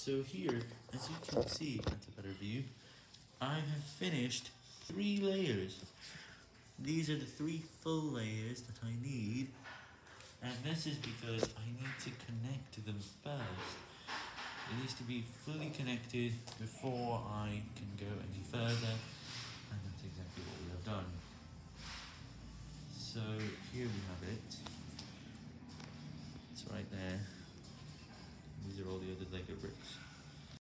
So here, as you can see at a better view, I have finished 3 layers. These are the 3 full layers that I need, and this is because I need to connect them first. It needs to be fully connected before I can go any further, and that's exactly what we have done. So here we have it. It's right there.